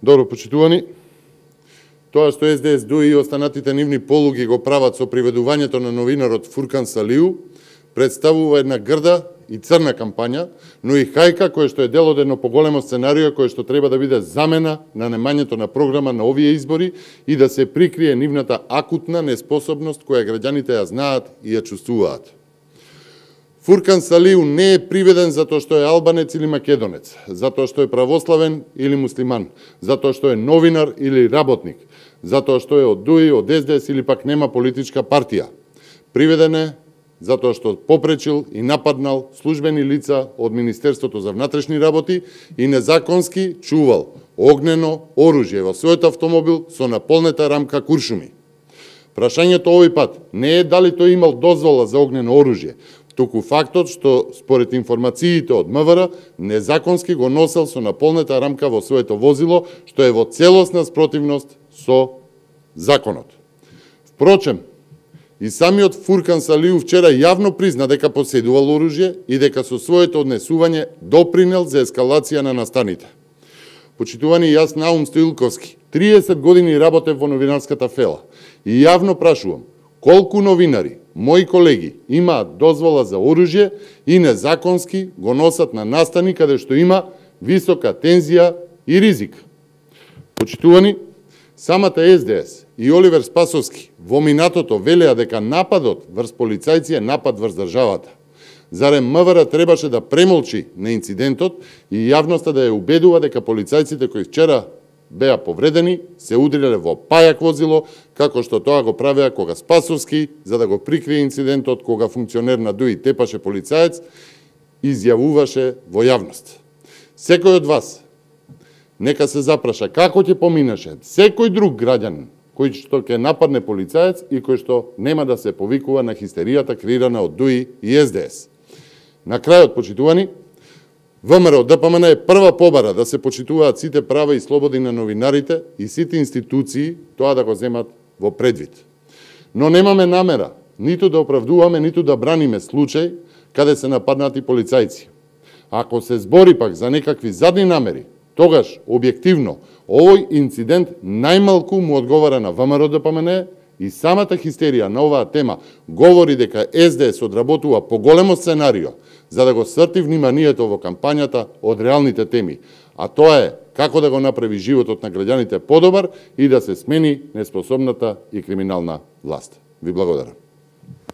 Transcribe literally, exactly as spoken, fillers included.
Добро, почитувани, тоа што Ес Де Ес Ду и останатите нивни полуги го прават со приведувањето на новинарот Фуркан Салиу, представува една грда и црна кампања, но и хајка која што е дел од едно поголемо сценарио кој што треба да биде замена на немањето на програма на овие избори и да се прикрие нивната акутна неспособност која граѓаните ја знаат и ја чувствуваат. Фуркан Салиу не е приведен затоа што е албанец или македонец, затоа што е православен или муслиман, затоа што е новинар или работник, затоа што е од ДУИ, од Ес Де Ес или пак нема политичка партија. Приведен е затоа што попречил и нападнал службени лица од Министерството за внатрешни работи и незаконски чувал огнено оружје во својот автомобил со наполнета рамка куршуми. Прашањето овој пат не е дали тој имал дозвола за огнено оружје, туку фактот што според информациите од М В Р незаконски го носел со наполнета рамка во своето возило, што е во целосна спротивност со законот. Впрочем, и самиот Фуркан Салиу вчера јавно призна дека поседувал оружје и дека со своето однесување допринел за ескалација на настаните. Почитувани, јас Наум Стоилковски, триесет години работев во новинарската фела и јавно прашувам, колку новинари, мои колеги, имаат дозвола за оружје и незаконски го носат на настани каде што има висока тензија и ризик. Почитувани, самата Ес Де Ес и Оливер Спасовски во минатото велеа дека нападот врз полицајци е напад врз државата. Зарем М В Р требаше да премолчи на инцидентот и јавноста да ја убедува дека полицајците кои вчера беа повредени се удриле во пајак возило, како што тоа го правеа кога Спасовски, за да го прикрие инцидентот кога функционер на ДУИ тепаше полицаец, изјавуваше во јавност. Секој од вас нека се запраша како ќе поминеше секој друг граѓанин кој што ќе нападне полицаец и кој што нема да се повикува на хистеријата креирана од ДУИ и Ес Де Ес. На крајот, почитувани, Вэ Ем Р Д П М Н е прва побара да се почитуваат сите права и слободи на новинарите и сите институции тоа да го земат во предвид. Но немаме намера ниту да оправдуваме, ниту да браниме случај каде се нападнати полицајци. Ако се збори пак за некакви задни намери, тогаш, објективно, овој инцидент најмалку му одговара на Вэ Ем Р Д П М Н и самата хистерија на оваа тема говори дека Ес Де Ес одработува поголемо сценарио за да го срти вниманието во кампањата од реалните теми, а тоа е како да го направи животот на граѓаните подобар и да се смени неспособната и криминална власт. Ви благодарам.